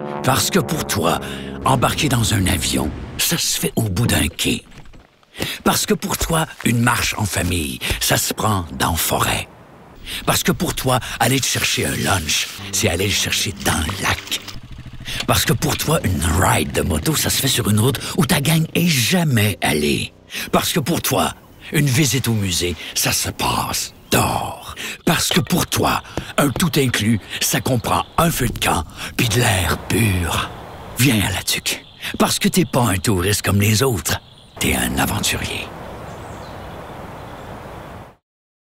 Parce que pour toi, embarquer dans un avion, ça se fait au bout d'un quai. Parce que pour toi, une marche en famille, ça se prend dans la forêt. Parce que pour toi, aller te chercher un lunch, c'est aller le chercher dans le lac. Parce que pour toi, une ride de moto, ça se fait sur une route où ta gang est jamais allée. Parce que pour toi, une visite au musée, ça se passe dehors. Parce que pour toi, un tout inclus, ça comprend un feu de camp puis de l'air pur. Viens à la Tuque. Parce que t'es pas un touriste comme les autres. T'es un aventurier.